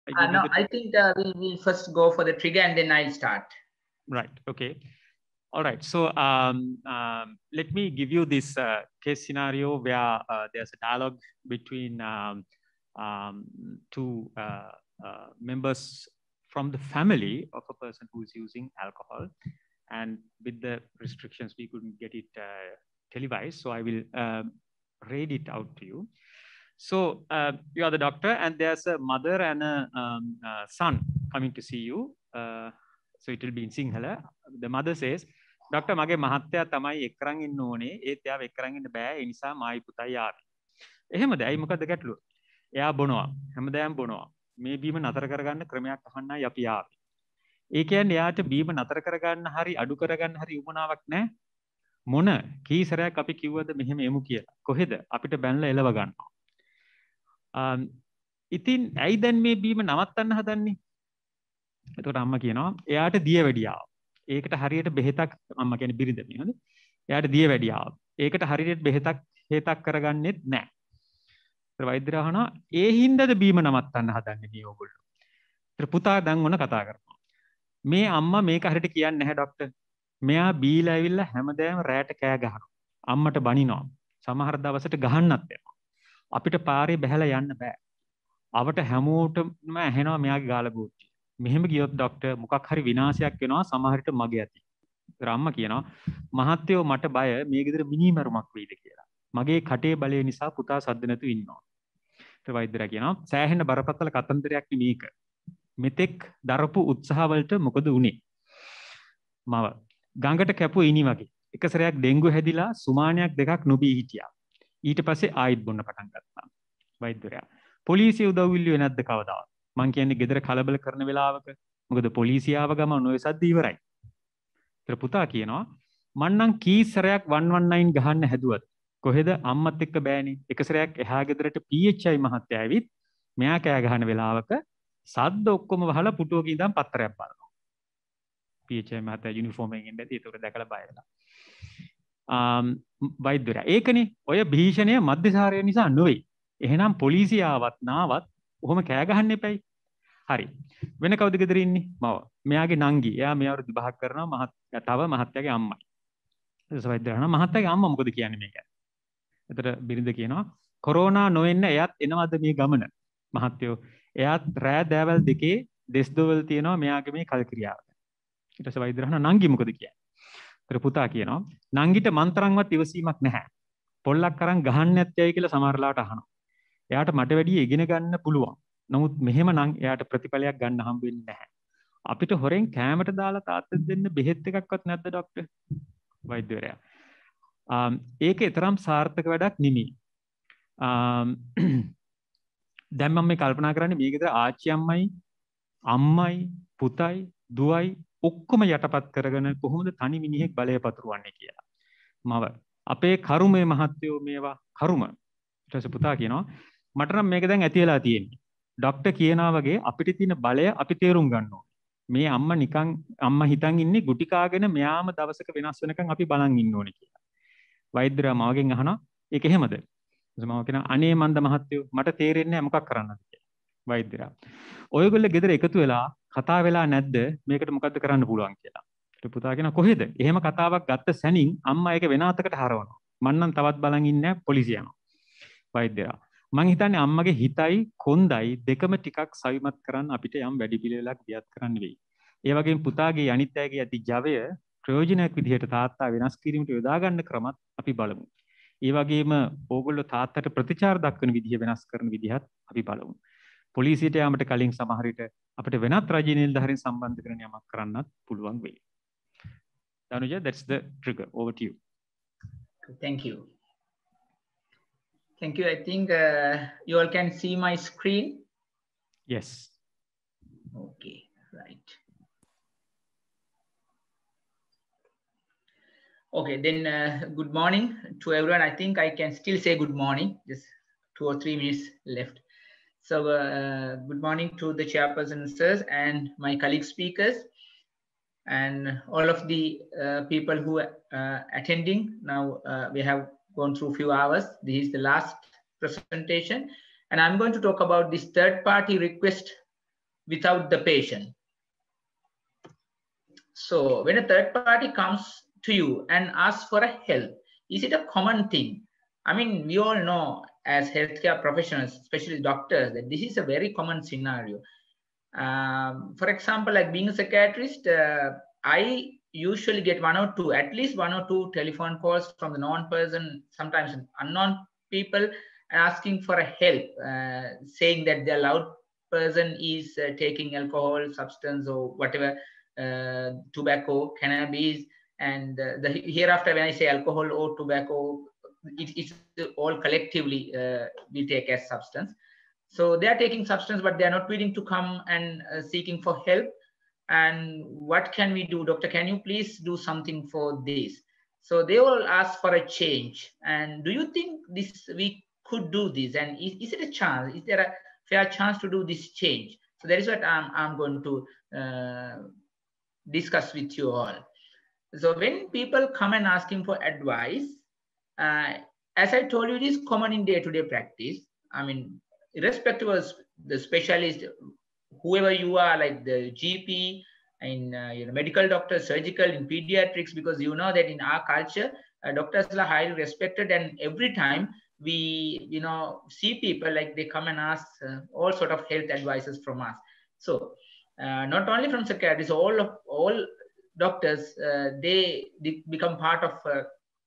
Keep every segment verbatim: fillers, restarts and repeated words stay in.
I Uh, give you no, the... I think uh, we will first go for the trigger and then I'll start. Right. Okay. All right. So um, um, let me give you this uh, case scenario where uh, there's a dialogue between um, um, two uh, uh, members from the family of a person who is using alcohol. And with the restrictions, we couldn't get it uh, televised. So I will um, read it out to you. So uh, you are the doctor, and there's a mother and a um, uh, son coming to see you. Uh, so it will be in Sinhala. The mother says, "Doctor, mage mahathya tamai ekrang innu one, ඒත් එයාව එක්කරන් ඉන්න බෑ. ඒ නිසා මායි පුතයි ආවේ." එහෙමද? ඇයි මොකද්ද ගැටලුව? එයා බොනවා. හැමදාම බොනවා. මේ බීම නතර කරගන්න ක්‍රමයක් අහන්නයි අපි ආවේ. ඒ කියන්නේ එයාට බීම නතර කරගන්න හරි අඩු කරගන්න හරි උවමනාවක් නැහැ. මොන කී සැරයක් අපි කිව්වද මෙහෙම එමු කියලා. කොහෙද? අපිට බැනලා එලව ගන්නවා. ඉතින් ඇයි දැන් මේ බීම නවත්තන්න හදන්නේ? එතකොට අම්මා කියනවා එයාට දිය වැඩි ආවා. ඒකට හරියට බෙහෙතක් අම්මා කියන්නේ බිරිඳ නේද? එයාට දිය වැඩි ආවා. ඒකට හරියට බෙහෙතක් හේතක් කරගන්නෙත් නැහැ. ඒතර වෛද්‍යරයා අහනවා ඒ හින්දාද බීම නවත්තන්න හදන්නේ මේ ඕගොල්ලෝ? ඒතර පුතා දැන් ඔන්න කතා කරනවා. මේ අම්මා මේක හරියට කියන්නේ නැහැ ડોක්ටර්. මෙයා බීලා ඇවිල්ලා හැමදාම රැට කෑ ගහනවා. අම්මට බනිනවා. සමහර දවසට ගහන්නත් යනවා. අපිට පාරේ බහැලා යන්න බෑ. අවට හැමෝටම ඇහෙනවා මෙයාගේ ගාලබෝට්ටිය. මෙහෙම ගියොත් ડોක්ටර් මොකක් හරි විනාශයක් වෙනවා සමහරට මගේ ඇති. ඒතර අම්මා කියනවා මහත්තයෝ මට බය මේ ගෙදර මිනිමරුමක් වෙයිද කියලා. මගේ කටේ බලය නිසා පුතා සද්ද නැතුව ඉන්නවා. ඒතර වෛද්‍යරයා කියනවා සෑහෙන බරපතල කතන්දරයක් මේක. මෙතෙක් දරපු උත්සාහවලට මොකද උනේ? මව ගඟට කැපුව ඉනි වගේ. එක සැරයක් ඩෙන්ගු හැදිලා සුමානයක් දෙකක් නොබී හිටියා. ඊට පස්සේ ආයිත් බොන්න පටන් ගත්තා. වෛද්‍යරයා පොලිසිය උදව් ඉල්ලුවේ නැද්ද කවදාවත්? මං කියන්නේ ගෙදර කලබල කරන වෙලාවක. මොකද පොලිසිය ආව ගමන් ඔය සද්ද ඉවරයි. ඒතර පුතා කියනවා මං නම් කී සැරයක් one one nine ගහන්න හැදුවද? කොහෙද අම්මත් එක්ක බෑනේ. එක සැරයක් එහා ගෙදරට P H I මහත්තයා ඇවිත් මෙයා කෑ ගහන වෙලාවක සද්ද ඔක්කොම වහලා පුටුවක ඉඳන් පත්තරයක් බලනවා. P H I මහත්තයා යුනිෆෝම් එකෙන් ඉඳලා ඒක දැකලා බය වෙලා. ආම් වෛද්‍යරයා ඒකනේ ඔය භීෂණය මධ්‍යසාරය නිසා නොවේ. එහෙනම් පොලිසිය ආවත් නාවත් ඔහොම කෑ ගහන්න එපයි. හරි. වෙන කවුද ගෙදර ඉන්නේ? මව. මෙයාගේ නංගි. එයා මේ අවුරුදු පහක් කරනවා මහත්තයා තව මහත්තයාගේ අම්මයි. ඊට පස්සේ වෛද්‍යරයා මහත්තයාගේ අම්මා මොකද කියන්නේ මේක? එතකොට බිරිඳ කියනවා කොරෝනා නොවෙන්න එයාත් එනවද මේ ගමන? මහත්තයෝ එයාත් රෑ දෑවල් දෙකේ දෙස් දොවල් තියෙනවා මෙයාගේ මේ කල්ක්‍රියාව. ඊට පස්සේ වෛද්‍යරයා නංගි මොකද කියන්නේ? ඒතර පුතා කියනවා නංගිට මන්තරම්වත් ඉවසීමක් නැහැ. පොල්ලක් අරන් ගහන්න නැත්තේයි කියලා සමහරලාට අහනවා. එයාට මට වැඩි ඉගෙන ගන්න පුළුවන්. නමුත් මෙහෙම නම් එයාට ප්‍රතිඵලයක් ගන්න හම්බ වෙන්නේ නැහැ. අපිට හොරෙන් කෑමට දාලා තාත්තට දෙන්න බෙහෙත් එකක්වත් නැද්ද ડોක්ටර්? වෛද්‍යවරයා. ආම් ඒකේ තරම් සාර්ථක වැඩක් නෙමෙයි. ආම් දැන් මම මේ කල්පනා කරන්නේ මේ ගෙදර ආච්චි අම්මයි අම්මයි පුතයි දුවයි ඔක්කොම යටපත් කරගෙන කොහොමද තනි මිනිහෙක් බලය පතුරවන්නේ කියලා. මව අපේ කරුමේ මහත්යෝ මේවා කරුම. ඊට පස්සේ පුතා කියනවා මට නම් මේක දැන් ඇති වෙලා තියෙන්නේ. ડોක්ටර් කියනවා වගේ අපිට තියෙන බලය අපි තේරුම් ගන්න ඕනේ. මේ අම්මා නිකන් අම්මා හිතන් ඉන්නේ ගුටි කාගෙන මෙයාම දවසක වෙනස් වෙනකන් අපි බලන් ඉන්න ඕනේ කියලා. වෛද්‍යරයා මවගෙන් අහනවා ඒක එහෙමද? මම කියනවා අනේ මන්ද මහත්තයෝ මට තේරෙන්නේ නැහැ මොකක් කරන්නද කියලා. වෛද්‍යරයා ඔයගොල්ලෝ ගෙදර එකතු වෙලා කතා වෙලා නැද්ද මේකට මොකද්ද කරන්න පුළුවන් කියලා. ඊට පුතා කියනවා කොහෙද? එහෙම කතාවක් ගත්ත සැනින් අම්මා ඒක වෙන අතකට හරවනවා. මං නම් තවත් බලන් ඉන්නේ නැහැ පොලිසිය යනවා. වෛද්‍යරයා මං හිතන්නේ අම්මගේ හිතයි කොන්දයි දෙකම ටිකක් සවිමත් කරන්න අපිට යම් වැඩි පිළිවෙලක් දියත් කරන්න වෙයි. ඒ වගේම පුතාගේ අනිත් අයගේ ඇති ජවය ප්‍රයෝජනයක් විදිහට තාත්තා වෙනස් කිරීමට යොදා ගන්න ක්‍රමත් අපි බලමු. ඒ වගේම ඕගොල්ලෝ තාත්තට ප්‍රතිචාර දක්වන විදිහ වෙනස් කරන විදිහත් අපි බලමු. පොලිසියට යාමට කලින් සමහර විට අපිට වෙනත් රජයේ නිලධාරීන් සම්බන්ධ කරගෙන යමක් කරන්නත් පුළුවන් වෙයි. Danuja, that's the trigger. Over to you. Thank you. Thank you. I think uh, you all can see my screen. Yes. Okay, right. Okay, then uh, good morning to everyone. I think I can still say good morning, just two or three minutes left. So uh, good morning to the chairperson, sirs, and my colleague speakers, and all of the uh, people who are uh, attending. Now uh, we have gone through a few hours. This is the last presentation, and I'm going to talk about this third party request without the patient. So when a third party comes to you and asks for a help, is it a common thing? I mean, we all know as healthcare professionals, especially doctors, that this is a very common scenario. Um, for example, like being a psychiatrist, uh, I usually get one or two, at least one or two telephone calls from the non-person, sometimes unknown people, asking for a help, uh, saying that their loved person is uh, taking alcohol, substance, or whatever, uh, tobacco, cannabis, and uh, the hereafter when I say alcohol or tobacco, it, it's all collectively uh, we take as substance. So they are taking substance, but they are not willing to come and uh, seeking for help. And what can we do, doctor? Can you please do something for this? So they all ask for a change. And do you think this we could do this? And is, is it a chance? Is there a fair chance to do this change? So that is what I'm, I'm going to uh, discuss with you all. So when people come and asking for advice, uh, as I told you, it is common in day-to-day practice. I mean, irrespective of the specialist, whoever you are, like the G P, in uh, you know, medical doctor, surgical, in pediatrics, because you know that in our culture, uh, doctors are highly respected, and every time we, you know, see people like they come and ask uh, all sort of health advices from us. So uh, not only from psychiatrists, all of all doctors, uh, they, they become part of uh,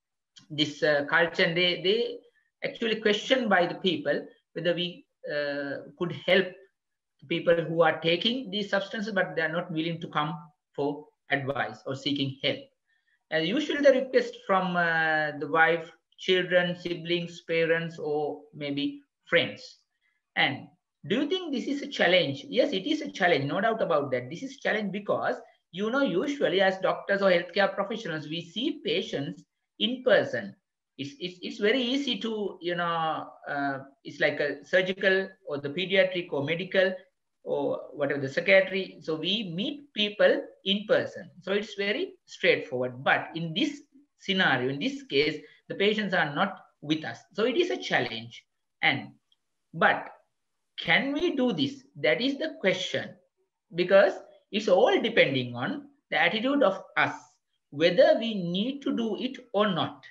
this uh, culture, and they they actually questioned by the people whether we uh, could help people who are taking these substances, but they are not willing to come for advice or seeking help. And usually the request from uh, the wife, children, siblings, parents, or maybe friends. And do you think this is a challenge? Yes, it is a challenge, no doubt about that. This is a challenge because, you know, usually as doctors or healthcare professionals, we see patients in person. It's, it's, it's very easy to, you know, uh, it's like a surgical or the pediatric or medical or whatever, the psychiatry. So we meet people in person. So it's very straightforward. But in this scenario, in this case, the patients are not with us. So it is a challenge. And, but can we do this? That is the question, because it's all depending on the attitude of us, whether we need to do it or not.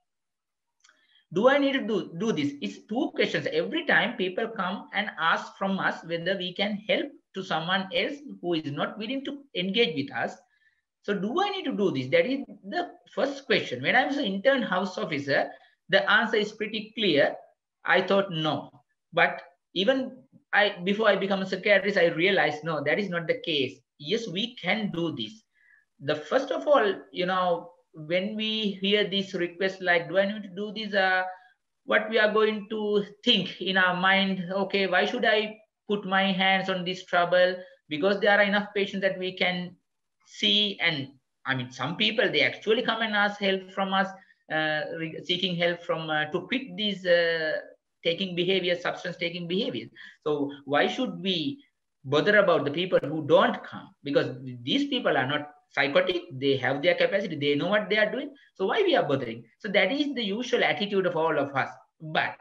Do I need to do, do this? It's two questions. Every time people come and ask from us whether we can help to someone else who is not willing to engage with us. So do I need to do this? That is the first question. When I was an intern house officer, the answer is pretty clear. I thought no. But even I, before I become a psychiatrist, I realized no, that is not the case. Yes, we can do this. The first of all, you know, when we hear this request, like, do I need to do this? Uh, what we are going to think in our mind, okay, why should I put my hands on this trouble? Because there are enough patients that we can see. And I mean, some people, they actually come and ask help from us, uh, seeking help from uh, to quit these uh, taking behavior, substance taking behaviors. So why should we bother about the people who don't come? Because these people are not psychotic, they have their capacity, they know what they are doing. So why we are bothering? So that is the usual attitude of all of us. But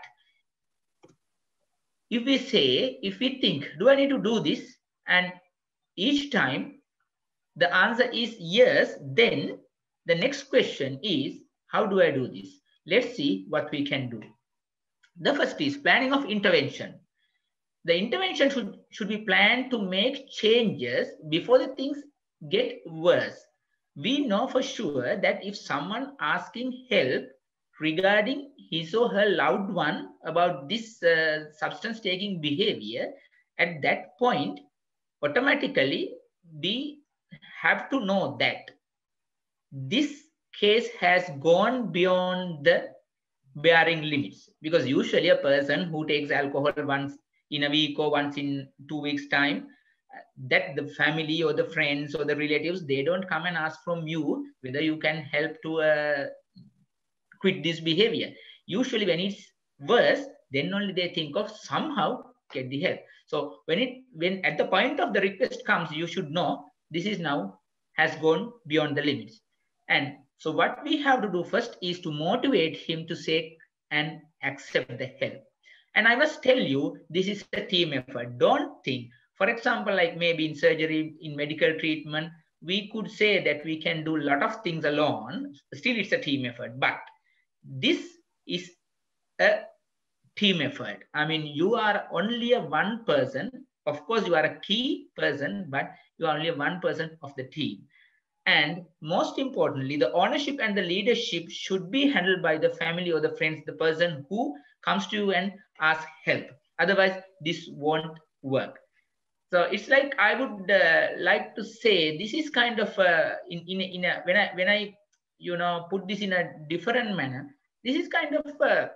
if we say, if we think, do I need to do this? And each time the answer is yes, then the next question is, how do I do this? Let's see what we can do. The first is planning of intervention. The intervention should, should be planned to make changes before the things get worse. We know for sure that if someone asking help regarding his or her loved one about this uh, substance taking behavior, at that point, automatically we have to know that this case has gone beyond the bearing limits. Because usually a person who takes alcohol once in a week or once in two weeks time, that the family or the friends or the relatives, they don't come and ask from you whether you can help to uh, quit this behavior. Usually when it's worse, then only they think of somehow get the help. So when it when at the point of the request comes, you should know this is now has gone beyond the limits. And so what we have to do first is to motivate him to seek and accept the help. And I must tell you, this is a team effort. Don't think For example, like maybe in surgery, in medical treatment, we could say that we can do a lot of things alone. Still, it's a team effort. But this is a team effort. I mean, you are only a one person. Of course, you are a key person, but you are only one person of the team. And most importantly, the ownership and the leadership should be handled by the family or the friends, the person who comes to you and asks help. Otherwise, this won't work. So it's like I would uh, like to say this is kind of uh, in in in a, when I when I you know put this in a different manner. This is kind of uh,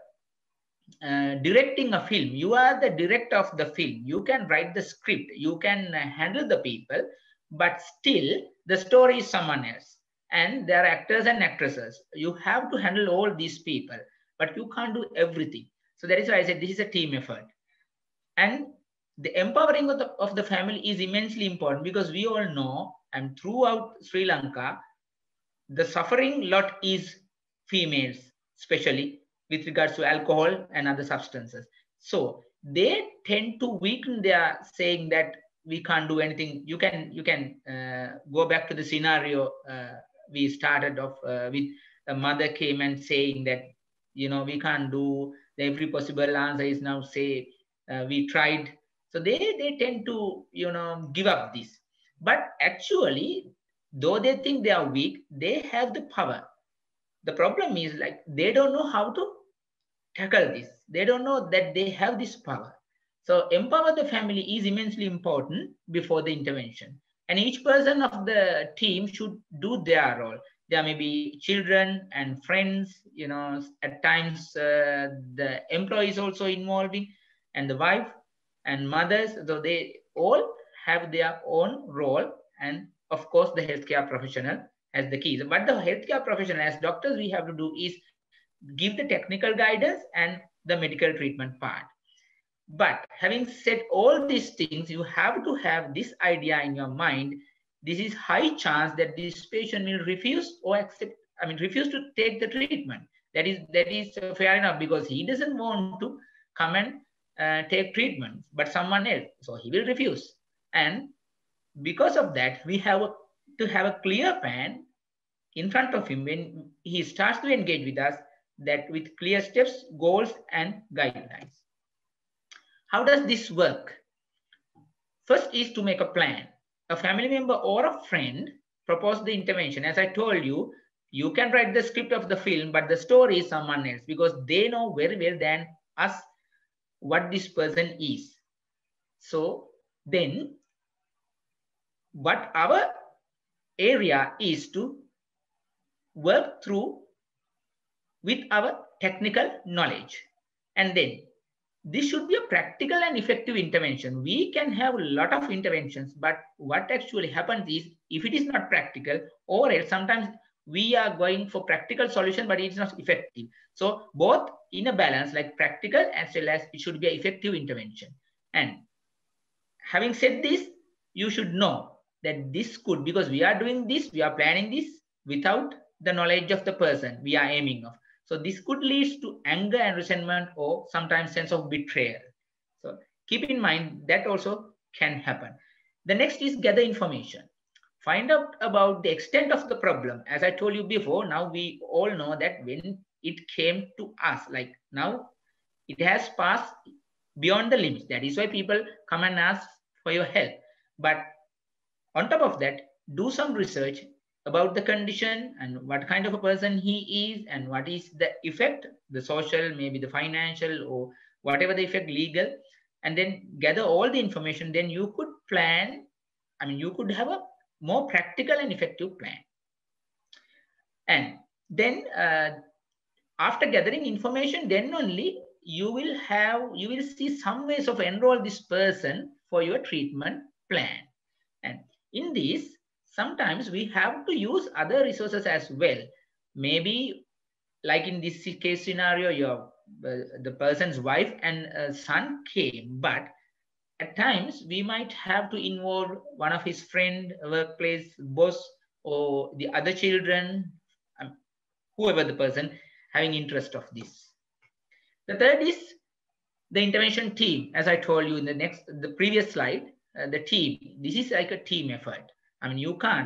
uh, directing a film. You are the director of the film. You can write the script. You can uh, handle the people, but still the story is someone else. And there are actors and actresses. You have to handle all these people, but you can't do everything. So that is why I said this is a team effort. And the empowering of the, of the family is immensely important, because we all know, and throughout Sri Lanka, the suffering lot is females, especially with regards to alcohol and other substances. So they tend to weaken their saying that we can't do anything. You can you can uh, go back to the scenario uh, we started off uh, with. A mother came and saying that, you know, we can't do, every possible answer is now say uh, we tried. So they they tend to, you know, give up this. But actually, though they think they are weak, they have the power. The problem is, like, they don't know how to tackle this. They don't know that they have this power. So empower the family is immensely important before the intervention. And each person of the team should do their role. There may be children and friends, you know, at times uh, the employees also involving, and the wife and mothers. So they all have their own role. And of course, the healthcare professional has the keys. But the healthcare professional, as doctors, we have to do is give the technical guidance and the medical treatment part. But having said all these things, you have to have this idea in your mind. This is high chance that this patient will refuse or accept, I mean, refuse to take the treatment. That is, that is fair enough, because he doesn't want to come and uh, take treatment, but someone else. So he will refuse. And because of that, we have a, to have a clear plan in front of him when he starts to engage with us, that with clear steps, goals, and guidelines. How does this work? First is to make a plan. A family member or a friend propose the intervention. As I told you, you can write the script of the film, but the story is someone else, because they know very well than us what this person is. So then what our area is to work through with our technical knowledge. And then this should be a practical and effective intervention. We can have a lot of interventions, but what actually happens is, if it is not practical, or else sometimes we are going for practical solution, but it's not effective. So both in a balance, like practical as well as it should be an effective intervention. And having said this, you should know that this could, because we are doing this, we are planning this without the knowledge of the person we are aiming of. So this could lead to anger and resentment, or sometimes sense of betrayal. So keep in mind that also can happen. The next is gather information. Find out about the extent of the problem. As I told you before, now we all know that when it came to us, like now it has passed beyond the limits. That is why people come and ask for your help. But on top of that, do some research about the condition and what kind of a person he is, and what is the effect, the social, maybe the financial, or whatever the effect, legal, and then gather all the information. Then you could plan, I mean, you could have a more practical and effective plan. And then uh, after gathering information, then only you will have, you will see some ways of enroll this person for your treatment plan. And in this, sometimes we have to use other resources as well. Maybe like in this case scenario, your uh, the person's wife and uh, son came, but at times we might have to involve one of his friend, workplace boss, or the other children, um, whoever the person having interest of this. The third is the intervention team. As I told you in the next, the previous slide, uh, the team. This is like a team effort. I mean, you can't,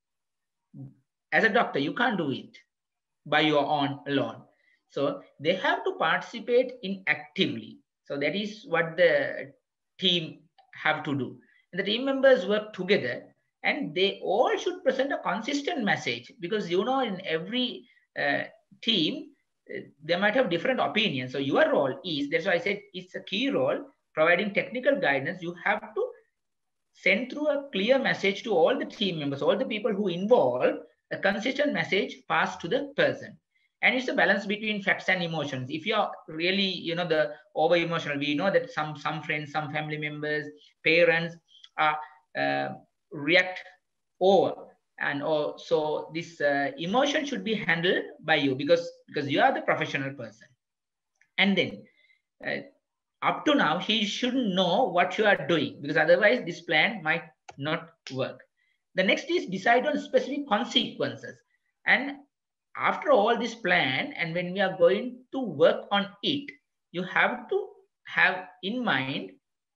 as a doctor, you can't do it by your own alone. So they have to participate in actively. So that is what the team have to do. And the team members work together, and they all should present a consistent message, because you know in every uh, team uh, they might have different opinions. So your role is, that's why I said it's a key role, providing technical guidance. You have to send through a clear message to all the team members, all the people who involve, a consistent message passed to the person. And it's a balance between facts and emotions. If you're really, you know, the over emotional, we know that some some friends, some family members, parents are uh, react over, and oh, so this uh, emotion should be handled by you, because because you are the professional person. And then uh, up to now, he shouldn't know what you are doing, because otherwise this plan might not work. The next is decide on specific consequences. And after all this plan, and when we are going to work on it, you have to have in mind,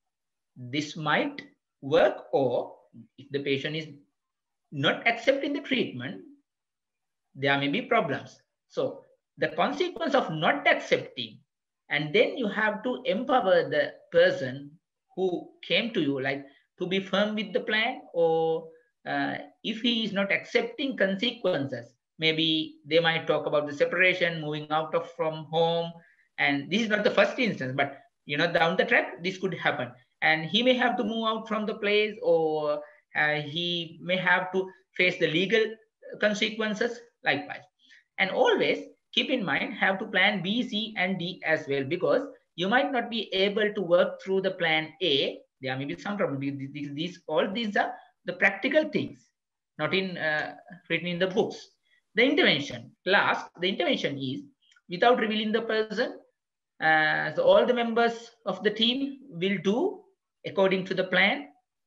this might work, or if the patient is not accepting the treatment, there may be problems. So the consequence of not accepting, and then you have to empower the person who came to you, like to be firm with the plan, or uh, if he is not accepting consequences, maybe they might talk about the separation, moving out of from home. And this is not the first instance, but you know, down the track, this could happen. And he may have to move out from the place, or uh, he may have to face the legal consequences likewise. And always keep in mind, have to plan B, C, and D as well, because you might not be able to work through the plan A. There may be some problem. These, these, all these are the practical things, not in uh, written in the books. The intervention, last, the intervention is without revealing the person. Uh, so all the members of the team will do according to the plan,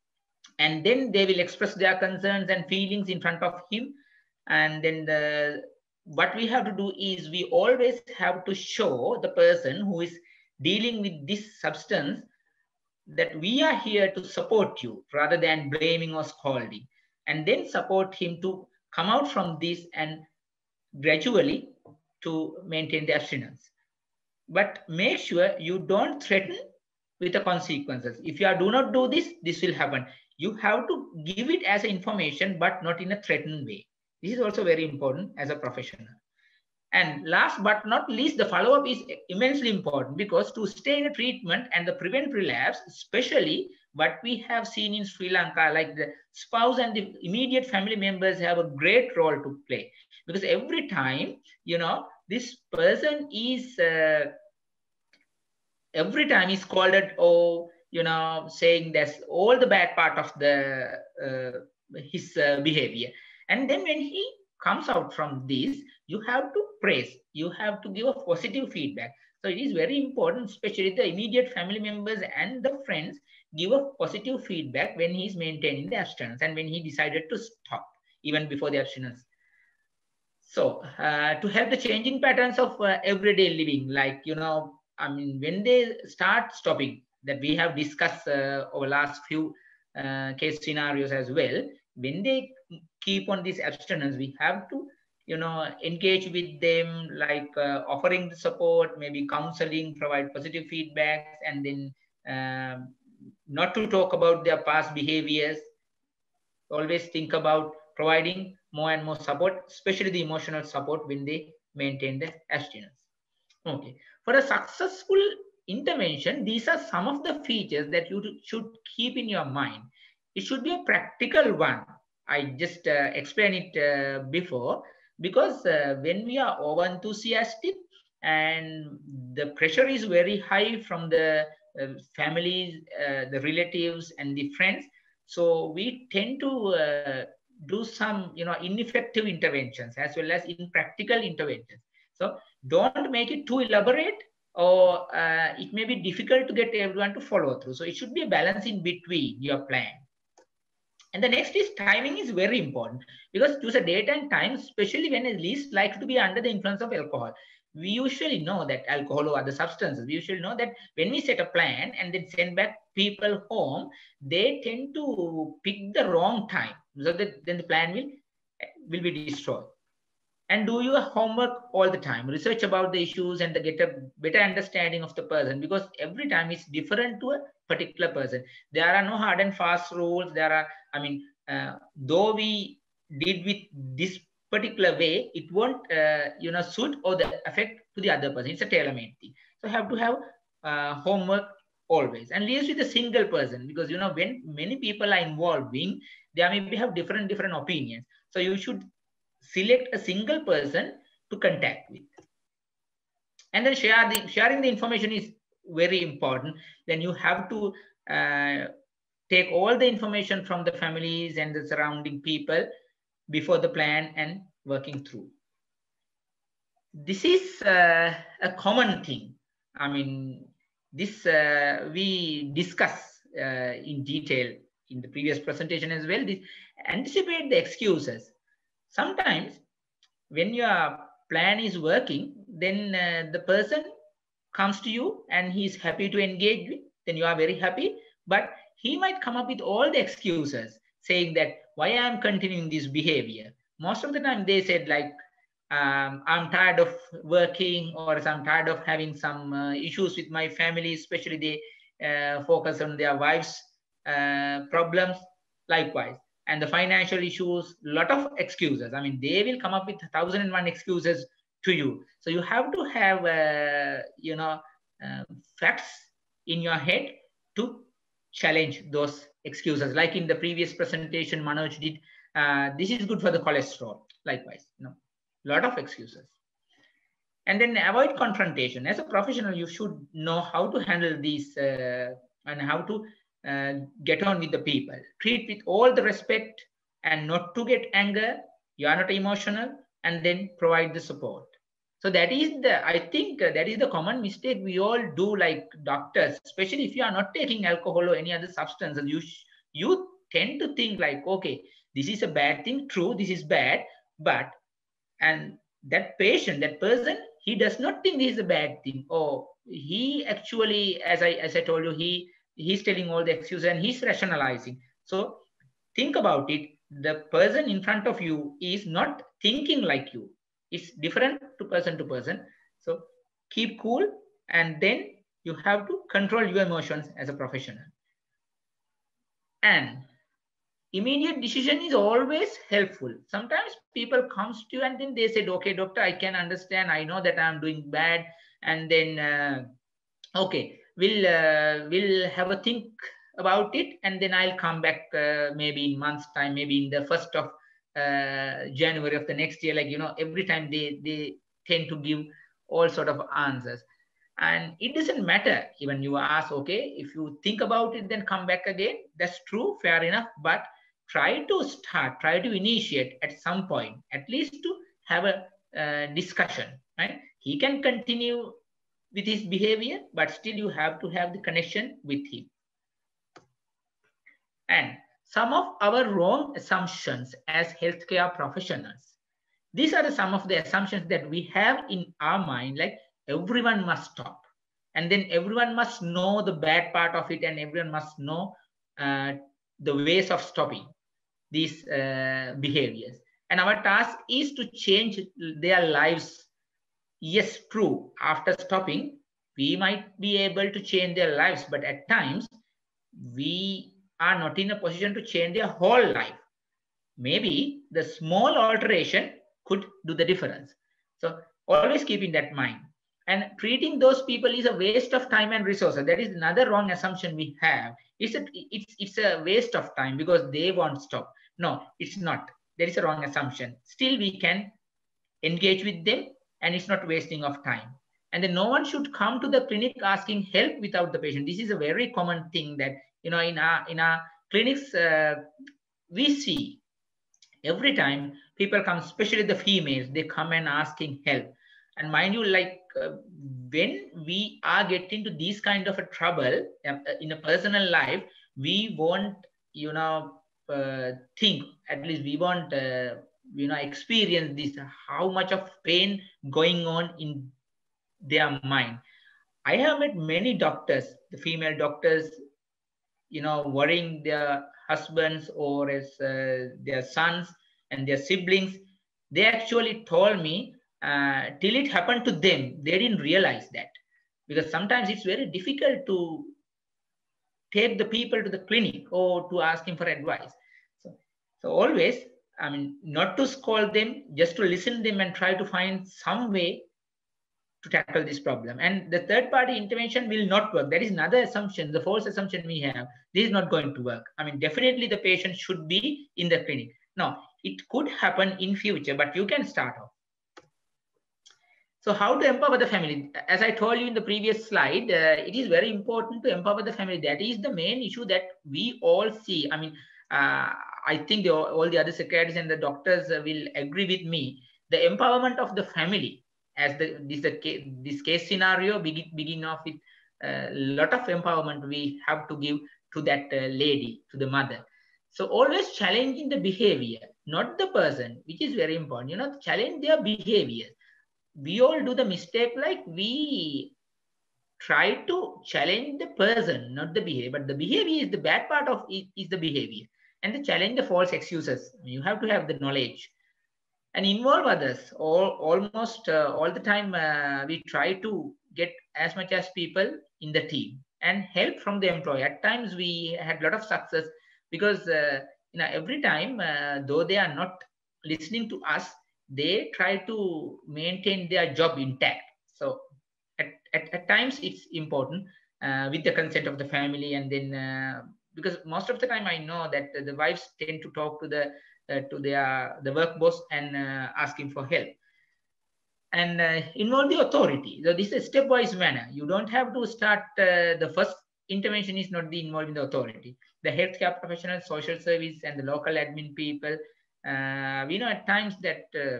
and then they will express their concerns and feelings in front of him. And then the what we have to do is, we always have to show the person who is dealing with this substance that we are here to support you, rather than blaming or scolding, and then support him to come out from this and gradually to maintain the abstinence. But make sure you don't threaten with the consequences. If you are, do not do this, this will happen. You have to give it as information, but not in a threatening way. This is also very important as a professional. And last but not least, the follow-up is immensely important, because to stay in a treatment and the prevent relapse, especially what we have seen in Sri Lanka, like the spouse and the immediate family members have a great role to play. Because every time, you know, this person is, uh, every time he's scolded, or, you know, saying that's all the bad part of the uh, his uh, behavior. And then when he comes out from this, you have to praise, you have to give a positive feedback. So it is very important, especially the immediate family members and the friends, give a positive feedback when he's maintaining the abstinence and when he decided to stop, even before the abstinence. So uh, to help the changing patterns of uh, everyday living, like, you know, I mean, when they start stopping, that we have discussed uh, over last few uh, case scenarios as well, when they keep on this abstinence, we have to, you know, engage with them, like uh, offering the support, maybe counseling, provide positive feedbacks, and then um, not to talk about their past behaviors. Always think about providing more and more support, especially the emotional support when they maintain the abstinence. Okay, for a successful intervention, these are some of the features that you should keep in your mind. It should be a practical one. I just uh, explained it uh, before, because uh, when we are over enthusiastic and the pressure is very high from the uh, families, uh, the relatives and the friends, so we tend to uh, do some, you know, ineffective interventions as well as impractical interventions. So don't make it too elaborate, or uh, it may be difficult to get everyone to follow through. So it should be a balance in between your plan. And the next is timing is very important, because choose a date and time, especially when it's least likely to be under the influence of alcohol. we usually know that alcohol or other substances, we usually know that when we set a plan and then send back people home, they tend to pick the wrong time. So that then the plan will, will be destroyed. And do your homework all the time. Research about the issues and get a better understanding of the person, because every time it's different to a particular person. There are no hard and fast rules. There are, I mean, uh, though we did with this particular way, it won't, uh, you know, suit or the affect to the other person. It's a tailor-made thing. So have to have uh, homework always, and liaise with a single person, because, you know, when many people are involving, they maybe have different, different opinions. So you should select a single person to contact with, and then share the sharing the information is very important. Then you have to uh, take all the information from the families and the surrounding people before the plan and working through. This is uh, a common thing. I mean, this uh, we discuss uh, in detail in the previous presentation as well. This anticipate the excuses. Sometimes when your plan is working, then uh, the person comes to you and he's happy to engage with, then you are very happy, but he might come up with all the excuses saying that why I'm continuing this behavior. Most of the time they said like, um, I'm tired of working, or I'm tired of having some uh, issues with my family, especially they uh, focus on their wife's uh, problems, likewise. And the financial issues, lot of excuses. I mean, they will come up with a thousand and one excuses to you. So you have to have, uh, you know, uh, facts in your head to challenge those excuses. Like in the previous presentation, Manoj did, uh, this is good for the cholesterol. Likewise, you know, lot of excuses. And then avoid confrontation. As a professional, you should know how to handle these uh, and how to uh, get on with the people. Treat with all the respect and not to get anger. You are not emotional, and then provide the support. So that is the, I think uh, that is the common mistake we all do, like doctors, especially if you are not taking alcohol or any other substance, you, you tend to think like, okay, this is a bad thing. True, this is bad, but, and that patient, that person, he does not think this is a bad thing. Or he actually, as I, as I told you, he, he's telling all the excuses and he's rationalizing. So think about it. The person in front of you is not thinking like you. It's different to person to person. So keep cool, and then you have to control your emotions as a professional. And immediate decision is always helpful. Sometimes people comes to you and then they said, okay, doctor, I can understand. I know that I'm doing bad. And then, uh, okay, we'll, uh, we'll have a think about it. And then I'll come back uh, maybe in months time, maybe in the first of uh, January of the next year. Like, you know, every time they, they tend to give all sort of answers. And it doesn't matter even you ask, okay, if you think about it, then come back again. That's true, fair enough. But try to start, try to initiate at some point, at least to have a uh, discussion, right? He can continue with his behavior, but still you have to have the connection with him. And some of our wrong assumptions as healthcare professionals, these are the, some of the assumptions that we have in our mind, like everyone must stop. And then everyone must know the bad part of it, and everyone must know uh, the ways of stopping these uh, behaviors. And our task is to change their lives. Yes, true. After stopping, we might be able to change their lives, but at times we are not in a position to change their whole life. Maybe the small alteration could do the difference. So always keep in that mind. And treating those people is a waste of time and resources. That is another wrong assumption we have. It's a, it's, it's a waste of time because they won't stop. No, it's not. There is a wrong assumption. Still, we can engage with them, and it's not wasting of time. And then no one should come to the clinic asking help without the patient. This is a very common thing that, you know, in our, in our clinics, uh, we see every time people come, especially the females, they come and asking help. And mind you, like uh, when we are getting to these kind of a trouble uh, in a personal life, we won't, you know, uh, think, at least we won't, uh, you know, experience this, how much of pain going on in their mind. I have met many doctors, the female doctors, you know, worrying their husbands or as uh, their sons and their siblings. They actually told me uh, till it happened to them, they didn't realize that, because sometimes it's very difficult to take the people to the clinic or to ask him for advice. So, so always, I mean, not to scold them, just to listen to them and try to find some way to tackle this problem. And the third party intervention will not work. That is another assumption, the false assumption we have. This is not going to work. I mean, definitely the patient should be in the clinic. Now, it could happen in future, but you can start off. So how to empower the family? As I told you in the previous slide, uh, it is very important to empower the family. That is the main issue that we all see. I mean, uh, I think the, all the other psychiatrists and the doctors uh, will agree with me. The empowerment of the family, as the this the case, this case scenario begin begin off with a lot of empowerment we have to give to that uh, lady, to the mother. So always challenging the behavior, not the person, which is very important. You know, challenge their behavior. We all do the mistake, like we try to challenge the person, not the behavior, but the behavior is the bad part of it, is the behavior, and the challenge the false excuses. You have to have the knowledge and involve others. All almost uh, all the time uh, we try to get as much as people in the team and help from the employee. At times we had a lot of success because uh, you know, every time uh, though they are not listening to us, they try to maintain their job intact. So at, at, at times it's important uh, with the consent of the family, and then uh, because most of the time I know that the wives tend to talk to the uh, to their the work boss and uh, asking for help, and uh, involve the authority. So this is a stepwise manner. You don't have to start uh, the first intervention is not the involving the authority. The healthcare professionals, social service, and the local admin people. Uh, we know at times that uh,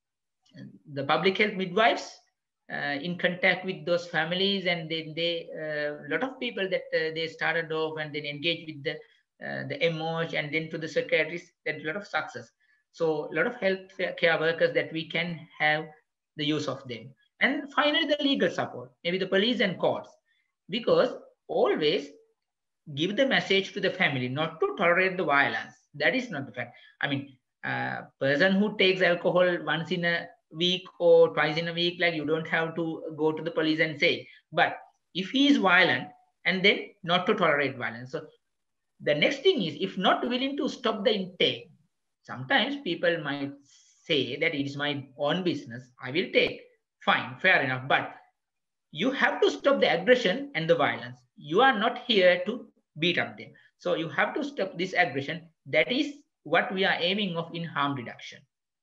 the public health midwives uh, in contact with those families, and then they a uh, lot of people that uh, they started off and then engage with the uh, the M O H and then to the psychiatrists. That a lot of success. So a lot of health care workers that we can have the use of them. And finally, the legal support, maybe the police and courts, because always give the message to the family not to tolerate the violence. That is not the fact. I mean, a uh, person who takes alcohol once in a week or twice in a week, like you don't have to go to the police and say, but if he is violent, and then not to tolerate violence. So the next thing is, if not willing to stop the intake, sometimes people might say that it is my own business, I will take, fine, fair enough, but you have to stop the aggression and the violence. You are not here to beat up them. So you have to stop this aggression. That is what we are aiming of in harm reduction.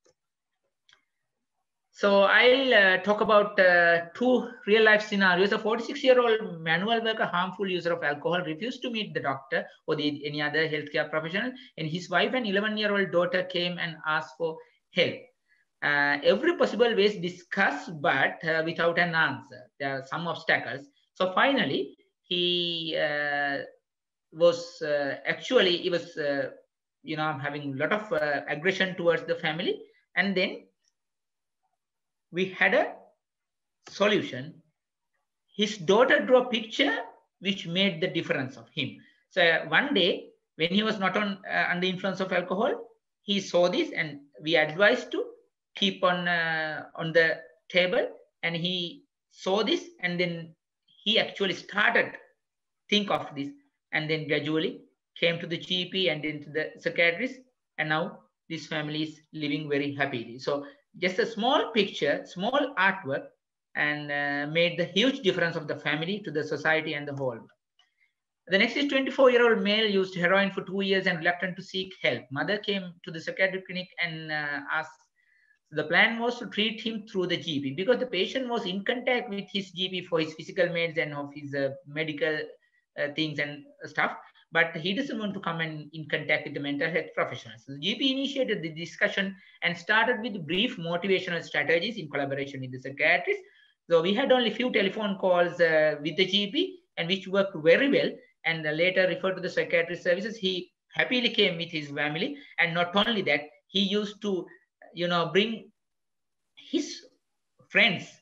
So I'll uh, talk about uh, two real life scenarios. A forty-six year old manual worker, harmful user of alcohol, refused to meet the doctor or the, any other healthcare professional, and his wife and eleven year old daughter came and asked for help. Uh, every possible ways discussed, but uh, without an answer. There are some obstacles. So finally, he uh, was uh, actually, he was, uh, you know, having a lot of uh, aggression towards the family. And then we had a solution. His daughter drew a picture which made the difference of him. So uh, one day, when he was not on uh, under influence of alcohol, he saw this, and we advised to keep on uh, on the table, and he saw this, and then he actually started think of this, and then gradually came to the G P and then to the psychiatrist, and now this family is living very happily. So just a small picture, small artwork, and uh, made the huge difference of the family to the society and the whole. The next is twenty-four year old male used heroin for two years and reluctant to seek help. Mother came to the psychiatric clinic and uh, asked. The plan was to treat him through the G P because the patient was in contact with his G P for his physical meds and of his uh, medical uh, things and stuff. But he doesn't want to come and in contact with the mental health professionals. So the G P initiated the discussion and started with brief motivational strategies in collaboration with the psychiatrist. So we had only few telephone calls uh, with the G P, and which worked very well. And uh, later referred to the psychiatrist services. He happily came with his family, and not only that, he used to, you know, bring his friends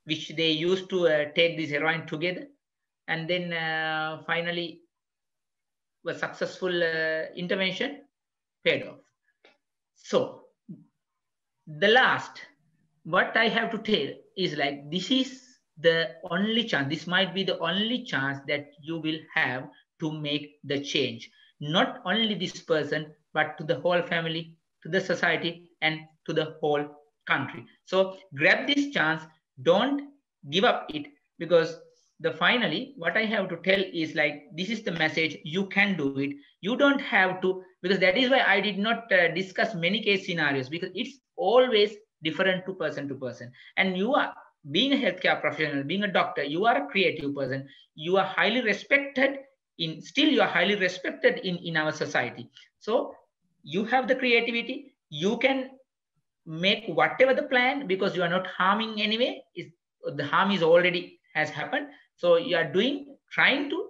which they used to uh, take this heroin together, and then uh, finally was successful uh, intervention paid off. So the last, what I have to tell is like, this is the only chance, this might be the only chance that you will have to make the change. Not only this person, but to the whole family, to the society, and to the whole country. So grab this chance, don't give up it, because the finally, what I have to tell is like, this is the message, you can do it. You don't have to, because that is why I did not uh, discuss many case scenarios, because it's always different to person to person. And you are, being a healthcare professional, being a doctor, you are a creative person. You are highly respected in, still you are highly respected in, in our society. So you have the creativity, you can make whatever the plan, because you are not harming anyway. Is the harm is already has happened. So you are doing, trying to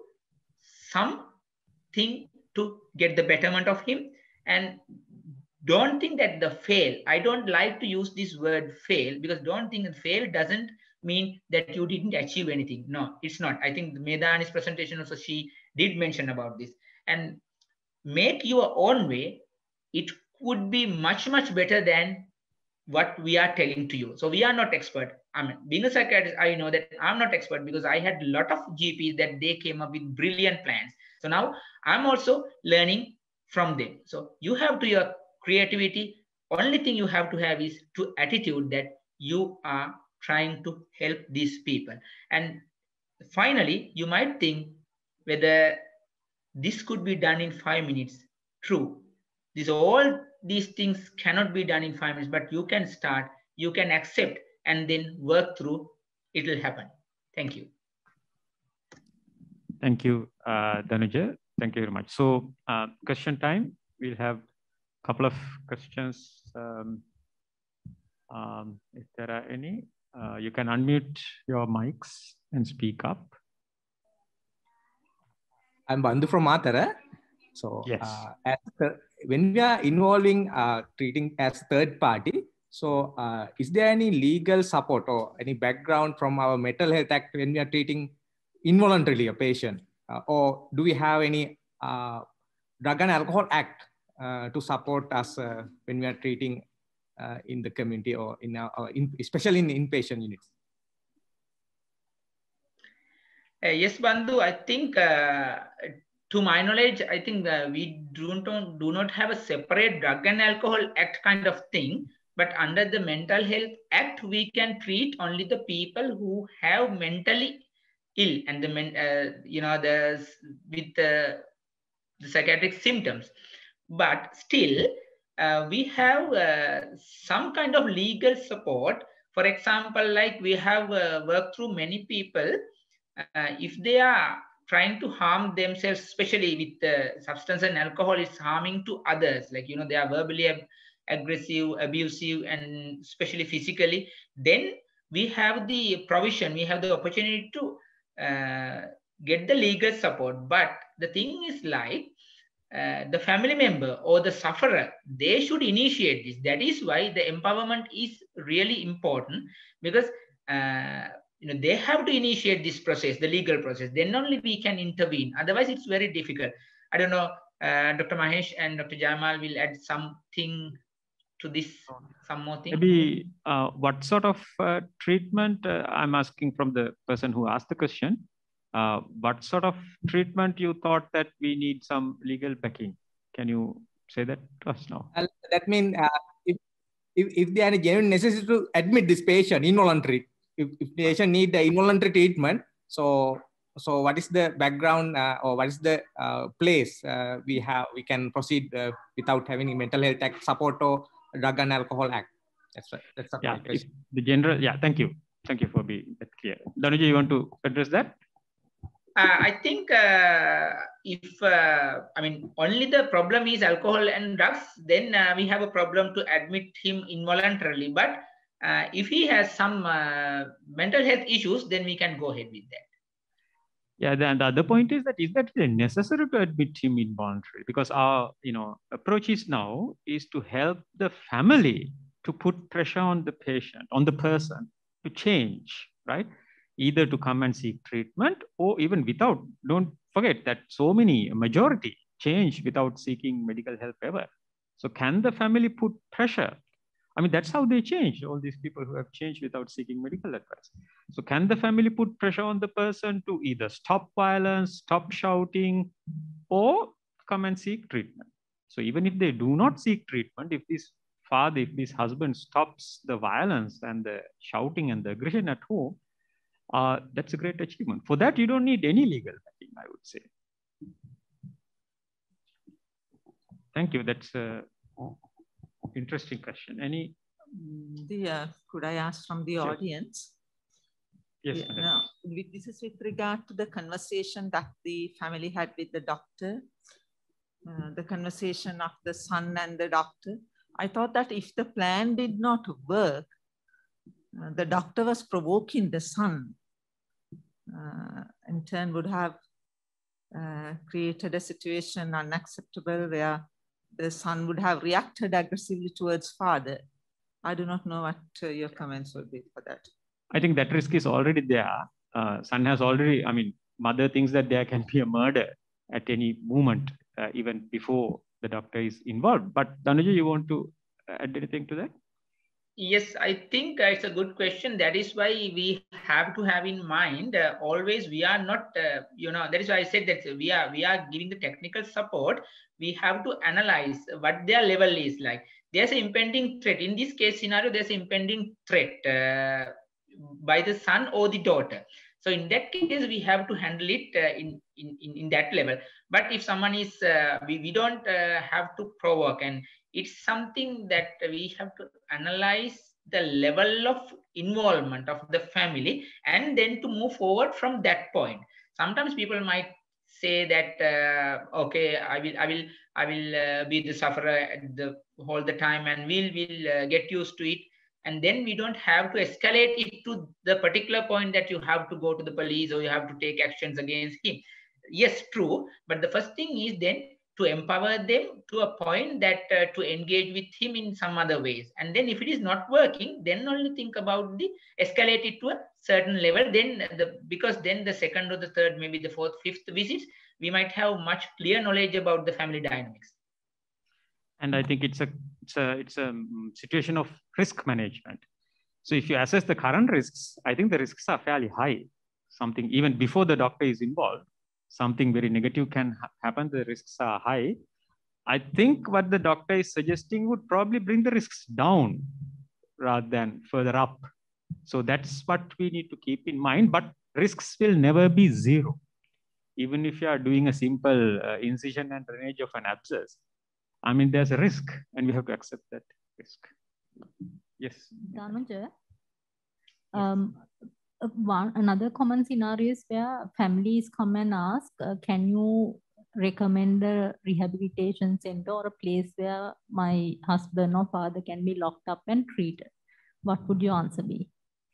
something to get the betterment of him. And don't think that the fail, I don't like to use this word fail, because don't think that fail doesn't mean that you didn't achieve anything. No, it's not. I think Medani's presentation also, she did mention about this. And make your own way. It would be much, much better than what we are telling to you. So we are not expert. I mean, being a psychiatrist, I know that I'm not expert, because I had a lot of G Ps that they came up with brilliant plans. So now I'm also learning from them. So you have to your creativity. Only thing you have to have is to attitude that you are trying to help these people. And finally, you might think whether this could be done in five minutes. True. These all these things cannot be done in five minutes, but you can start, you can accept, and then work through. It will happen. Thank you. Thank you, uh, Dhanuja. Thank you very much. So, uh, question time. We'll have a couple of questions. Um, um, if there are any, uh, you can unmute your mics and speak up. I'm Bandhu from Matara. So, yes. uh, as the, when we are involving uh, treating as third party, so uh, is there any legal support or any background from our Mental Health Act when we are treating involuntarily a patient? Uh, or do we have any uh, Drug and Alcohol Act uh, to support us uh, when we are treating uh, in the community or in our, in, especially in inpatient units? Uh, yes, Bandhu, I think uh, to my knowledge, I think uh, we do not, do not have a separate Drug and Alcohol Act kind of thing, but under the Mental Health Act, we can treat only the people who have mentally ill and the, uh, you know, the, with the, the psychiatric symptoms. But still, uh, we have uh, some kind of legal support. For example, like we have uh, worked through many people, uh, if they are trying to harm themselves, especially with the uh, substance and alcohol is harming to others, like, you know, they are verbally ab aggressive, abusive, and especially physically, then we have the provision, we have the opportunity to uh, get the legal support. But the thing is like, uh, the family member or the sufferer, they should initiate this. That is why the empowerment is really important, because uh, you know, they have to initiate this process, the legal process. Then only we can intervene. Otherwise, it's very difficult. I don't know, uh, Doctor Mahesh and Doctor Jamal will add something to this, some more thing. Maybe uh, what sort of uh, treatment, uh, I'm asking from the person who asked the question, uh, what sort of treatment you thought that we need some legal backing? Can you say that to us now? Well, that means uh, if, if, if there is a genuine necessity to admit this patient involuntary, if, if the patient need the involuntary treatment, so so what is the background uh, or what is the uh, place uh, we have, we can proceed uh, without having a Mental Health Act support or Drug and Alcohol Act? That's right. That's a yeah, question. The general, yeah, thank you. Thank you for being that clear. Dhanuja, you want to address that? Uh, I think uh, if, uh, I mean, only the problem is alcohol and drugs, then uh, we have a problem to admit him involuntarily. But uh, if he has some uh, mental health issues, then we can go ahead with that. Yeah, then the other point is that is that necessary to admit him involuntarily? Because our, you know, approach is now is to help the family to put pressure on the patient, on the person to change. right? Either to come and seek treatment or even without. Don't forget that so many, majority change without seeking medical help ever. So can the family put pressure? I mean, that's how they change, all these people who have changed without seeking medical advice. So can the family put pressure on the person to either stop violence, stop shouting, or come and seek treatment? So even if they do not seek treatment, if this father, if this husband stops the violence and the shouting and the aggression at home, uh, that's a great achievement. For that, you don't need any legal backing, I would say. Thank you. That's a interesting question. Any? The, uh, could I ask from the Sure. audience? Yes. Yeah, no, this is with regard to the conversation that the family had with the doctor, uh, the conversation of the son and the doctor. I thought that if the plan did not work, uh, the doctor was provoking the son, uh, in turn would have uh, created a situation unacceptable where the son would have reacted aggressively towards father. I do not know what uh, your comments would be for that. I think that risk is already there. Uh, son has already, I mean, mother thinks that there can be a murder at any moment, uh, even before the doctor is involved. But Dhanuja, you want to add anything to that? Yes, I think uh, it's a good question. That is why we have to have in mind uh, always we are not, uh, you know, that is why I said that we are we are giving the technical support. We have to analyze what their level is like. There's an impending threat. In this case scenario, there's an impending threat uh, by the son or the daughter. So in that case, we have to handle it uh, in, in, in that level. But if someone is, uh, we, we don't uh, have to provoke, and it's something that we have to analyze the level of involvement of the family and then to move forward from that point. Sometimes people might say that, uh, okay, I will, I will, I will uh, be the sufferer the whole the time and we'll, we'll uh, get used to it. And then we don't have to escalate it to the particular point that you have to go to the police or you have to take actions against him. Yes, true. But the first thing is then to empower them to a point that uh, to engage with him in some other ways. And then if it is not working, then only think about the escalate it to a certain level. Then the, because then the second or the third, maybe the fourth, fifth visits, we might have much clear knowledge about the family dynamics. And I think it's a, it's a, it's a situation of risk management. So if you assess the current risks, I think the risks are fairly high. Something even before the doctor is involved, something very negative can ha happen. The risks are high. I think what the doctor is suggesting would probably bring the risks down rather than further up. So that's what we need to keep in mind, but risks will never be zero. Even if you are doing a simple uh, incision and drainage of an abscess, I mean, there's a risk and we have to accept that risk. Yes. Dhanuja, um, one, another common scenario is where families come and ask, uh, can you recommend a rehabilitation center or a place where my husband or father can be locked up and treated? What would your answer be?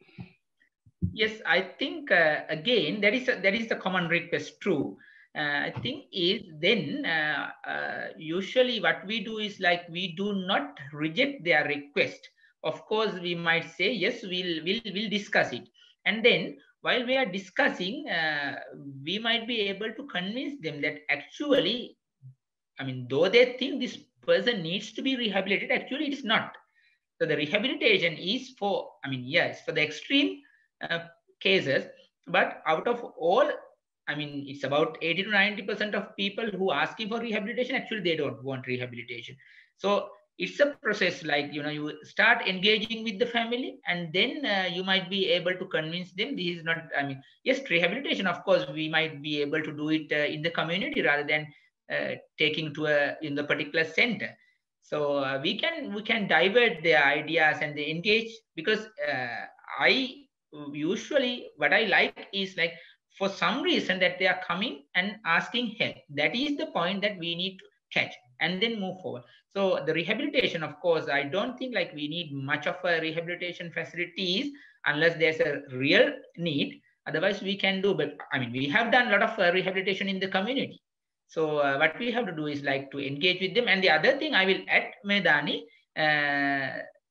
Yes, I think, uh, again, that is, a, that is the common request, true. Uh, I think is then uh, uh, usually what we do is like we do not reject their request. Of course, we might say, yes, we'll, we'll, we'll discuss it. And then while we are discussing, uh, we might be able to convince them that actually, I mean, though they think this person needs to be rehabilitated, actually it is not. So the rehabilitation is for, I mean, yes, for the extreme uh, cases, but out of all, I mean, it's about eighty to ninety percent of people who are asking for rehabilitation, actually, they don't want rehabilitation. So it's a process like, you know, you start engaging with the family and then uh, you might be able to convince them this is not, I mean, yes, rehabilitation, of course, we might be able to do it uh, in the community rather than uh, taking to a, in the particular center. So uh, we can, we can divert their ideas and they engage because uh, I usually, what I like is like, for some reason that they are coming and asking help. That is the point that we need to catch and then move forward. So the rehabilitation, of course, I don't think like we need much of a rehabilitation facilities unless there's a real need. Otherwise we can do, but I mean, we have done a lot of uh, rehabilitation in the community. So uh, what we have to do is like to engage with them. And the other thing I will add, Medani, uh,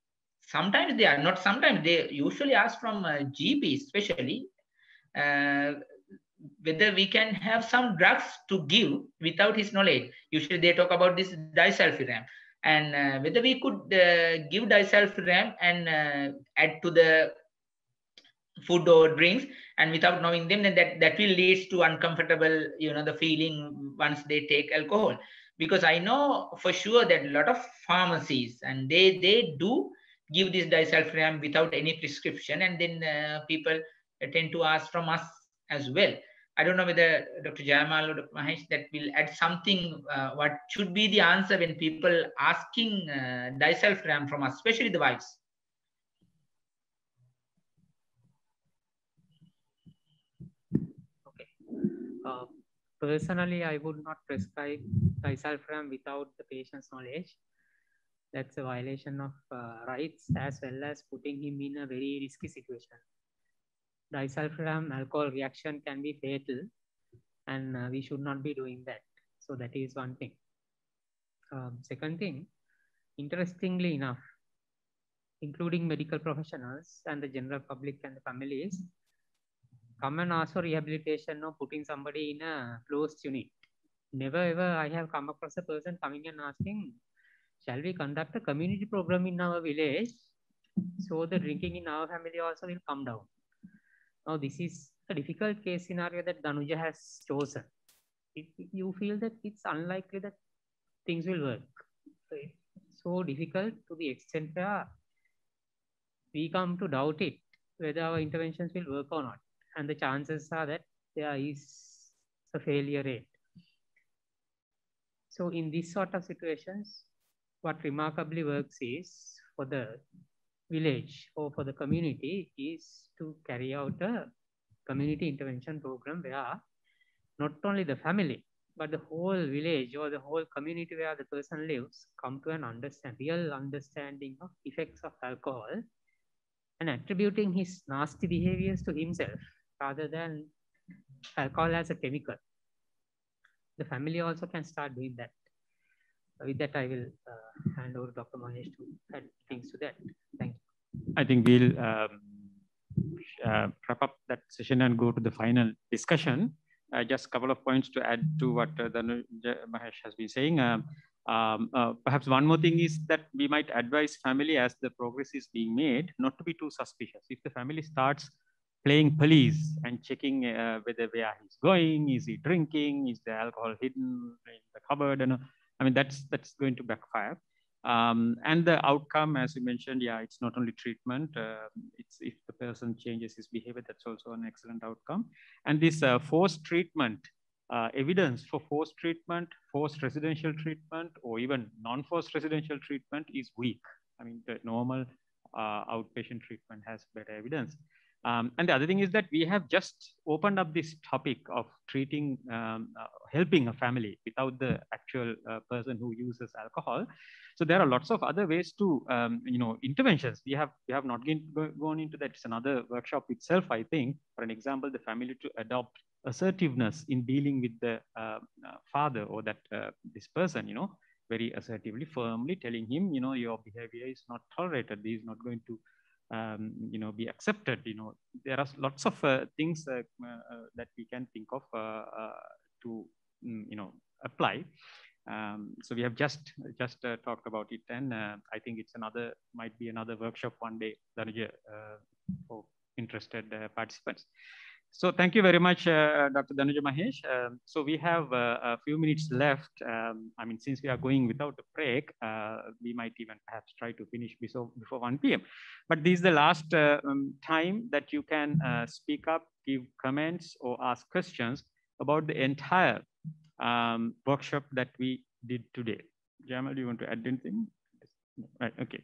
sometimes they are not, sometimes they usually ask from uh, G P especially, uh, whether we can have some drugs to give without his knowledge. Usually they talk about this disulfiram, and uh, whether we could uh, give disulfiram and uh, add to the food or drinks, and without knowing them, then that, that will lead to uncomfortable, you know, the feeling once they take alcohol. Because I know for sure that a lot of pharmacies, and they, they do give this disulfiram without any prescription, and then uh, people tend to ask from us as well. I don't know whether Doctor Jayamal or Doctor Mahesh that will add something, uh, what should be the answer when people asking uh, disulfiram from us, especially the wives. Okay. Uh, personally, I would not prescribe disulfiram without the patient's knowledge. That's a violation of uh, rights, as well as putting him in a very risky situation. Disulfiram alcohol reaction can be fatal, and uh, we should not be doing that. So that is one thing. Um, second thing, interestingly enough, including medical professionals and the general public and the families, come and ask for rehabilitation or putting somebody in a closed unit. Never ever I have come across a person coming and asking, shall we conduct a community program in our village so the drinking in our family also will come down? Now, this is a difficult case scenario that Danuja has chosen. It, you feel that it's unlikely that things will work. So it's so difficult to the extent where we come to doubt it, whether our interventions will work or not. And the chances are that there is a failure rate. So in these sort of situations, what remarkably works is for the village or for the community is to carry out a community intervention program where not only the family, but the whole village or the whole community where the person lives come to an understand, real understanding of effects of alcohol, and attributing his nasty behaviors to himself rather than alcohol as a chemical. The family also can start doing that. With that, I will uh, hand over to Doctor Mahesh to add things to that. Thank you. I think we'll um, uh, wrap up that session and go to the final discussion. Uh, just a couple of points to add to what uh, Danuja Mahesh has been saying. Um, um, uh, perhaps one more thing is that we might advise family as the progress is being made not to be too suspicious. If the family starts playing police and checking uh, whether where he's going, is he drinking, is the alcohol hidden in the cupboard, and I mean that's that's going to backfire. Um, and the outcome, as you mentioned, yeah, it's not only treatment. Uh, it's if the person changes his behavior, that's also an excellent outcome. And this uh, forced treatment, uh, evidence for forced treatment, forced residential treatment, or even non-forced residential treatment is weak. I mean, the normal uh, outpatient treatment has better evidence. Um, and the other thing is that we have just opened up this topic of treating, um, uh, helping a family without the actual uh, person who uses alcohol. So there are lots of other ways to, um, you know, interventions. We have we have not go, gone into that. It's another workshop itself, I think. For an example, the family to adopt assertiveness in dealing with the uh, uh, father or that uh, this person, you know, very assertively, firmly telling him, you know, your behavior is not tolerated. This is not going to Um, you know, be accepted. You know, there are lots of uh, things uh, uh, that we can think of uh, uh, to, mm, you know, apply. Um, so we have just just uh, talked about it, and uh, I think it's another might be another workshop one day, Danuja, uh, for interested uh, participants. So thank you very much, uh, Doctor Danuja Mahesh. Um, so we have uh, a few minutes left. Um, I mean, since we are going without a break, uh, we might even perhaps try to finish before, before one P M But this is the last uh, um, time that you can uh, speak up, give comments, or ask questions about the entire um, workshop that we did today. Jamal, do you want to add anything? Right, okay.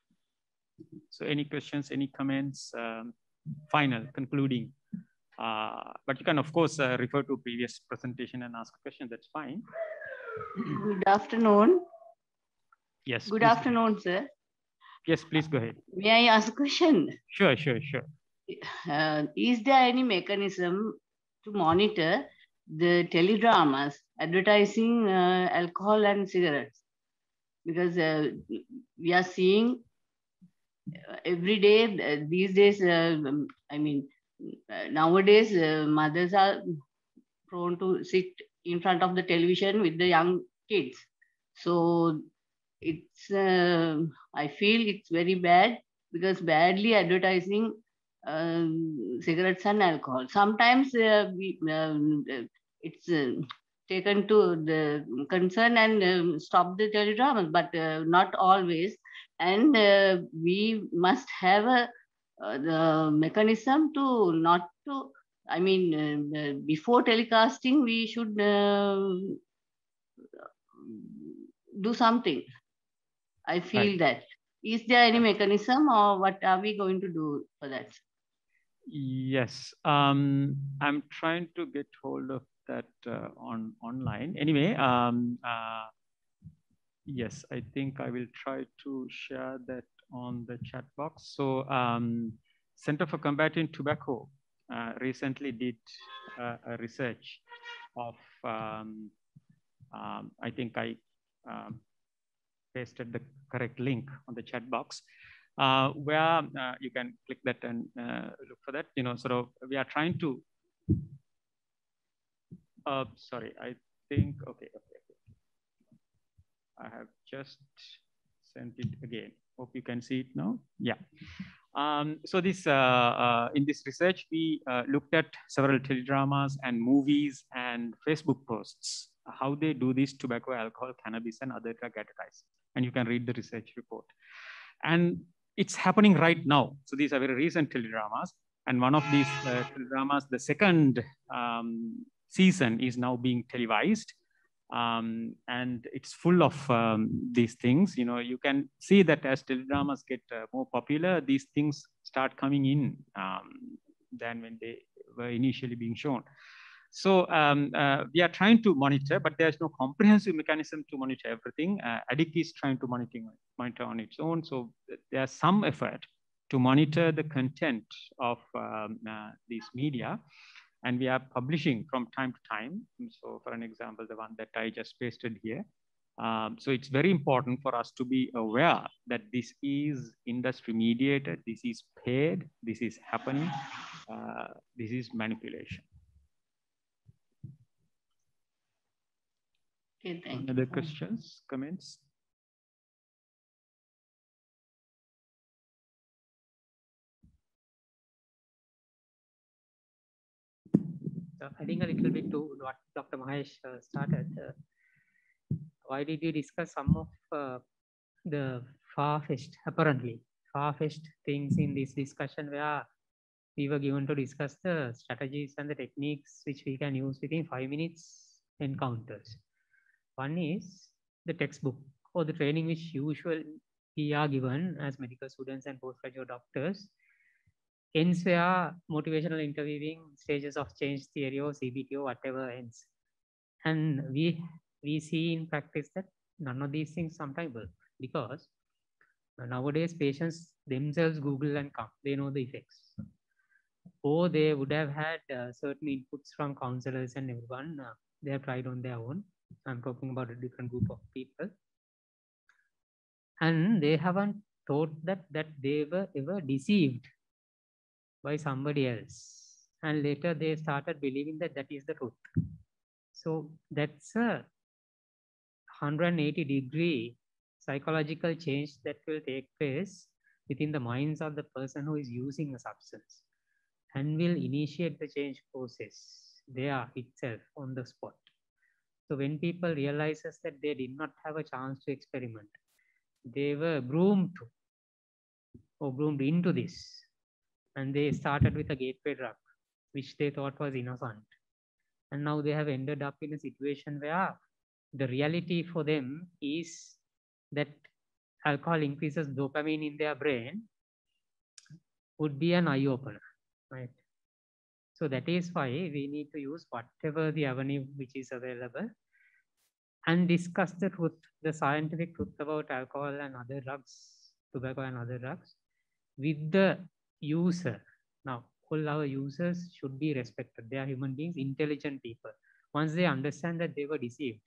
So any questions, any comments, um, final, concluding? Uh, but you can, of course, uh, refer to previous presentation and ask a question. That's fine. Good afternoon. Yes. Good afternoon, sir. Yes, please go ahead. May I ask a question? Sure, sure, sure. Uh, is there any mechanism to monitor the teledramas advertising uh, alcohol and cigarettes? Because uh, we are seeing every day, uh, these days, uh, I mean, uh, nowadays, uh, mothers are prone to sit in front of the television with the young kids. So it's, uh, I feel it's very bad because badly advertising um, cigarettes and alcohol. Sometimes uh, we, um, uh, it's uh, taken to the concern and um, stop the teledramas, but uh, not always. And uh, we must have a uh, the mechanism to not to, I mean, uh, uh, before telecasting, we should uh, do something. I feel Right. that. Is there any mechanism or what are we going to do for that? Yes, um, I'm trying to get hold of that uh, on online. Anyway, um, uh, yes, I think I will try to share that on the chat box. So um, Center for Combating Tobacco uh, recently did uh, a research of, um, um, I think I um, pasted the correct link on the chat box, uh, where uh, you can click that and uh, look for that. You know, sort of, we are trying to, uh, sorry, I think, okay, okay, okay. I have just sent it again. Hope you can see it now. Yeah. Um, so this, uh, uh, in this research, we uh, looked at several teledramas and movies and Facebook posts, how they do this tobacco, alcohol, cannabis, and other drug advertising. And you can read the research report. And it's happening right now. So these are very recent teledramas. And one of these uh, teledramas, the second um, season is now being televised. Um, and it's full of um, these things. You know, you can see that as teledramas get uh, more popular, these things start coming in um, than when they were initially being shown. So um, uh, we are trying to monitor, but there's no comprehensive mechanism to monitor everything. Uh, A D C is trying to monitor, monitor on its own. So there's some effort to monitor the content of um, uh, these media. And we are publishing from time to time. So for an example, the one that I just pasted here. Um, so it's very important for us to be aware that this is industry mediated, this is paid, this is happening, uh, this is manipulation. Okay, thank Any other you. questions, comments? So adding a little bit to what Doctor Mahesh uh, started, uh, why did you discuss some of uh, the far-fetched, apparently far-fetched things in this discussion, where we were given to discuss the strategies and the techniques which we can use within five minutes encounters. One is the textbook or the training which usually we are given as medical students and postgraduate doctors. Ends where motivational interviewing, stages of change theory or C B T or whatever ends. And we we see in practice that none of these things sometimes work, because nowadays patients themselves Google and come, they know the effects. Or they would have had uh, certain inputs from counselors and everyone, uh, they have tried on their own. I'm talking about a different group of people. And they haven't thought that, that they were ever deceived by somebody else. And later they started believing that that is the truth. So that's a one hundred eighty degree psychological change that will take place within the minds of the person who is using a substance, and will initiate the change process there itself on the spot. So when people realizes that they did not have a chance to experiment, they were groomed to or groomed into this, and they started with a gateway drug, which they thought was innocent. And now they have ended up in a situation where the reality for them is that alcohol increases dopamine in their brain would be an eye-opener, right? So that is why we need to use whatever the avenue which is available and discuss the truth, the scientific truth about alcohol and other drugs, tobacco and other drugs, with the user. Now, all our users should be respected. They are human beings, intelligent people. Once they understand that they were deceived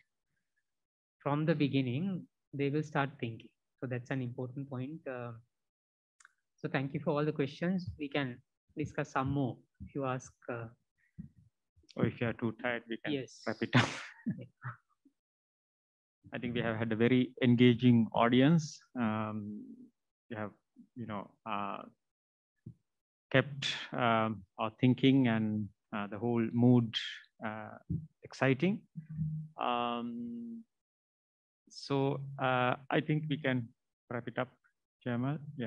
from the beginning, they will start thinking. So that's an important point. Uh, So thank you for all the questions. We can discuss some more if you ask. Uh, or if you are too tired, we can yes. wrap it up. I think we have had a very engaging audience. Um, we have, you know, uh, kept um, our thinking and uh, the whole mood uh, exciting. Um, so uh, I think we can wrap it up, Jamal. Yeah.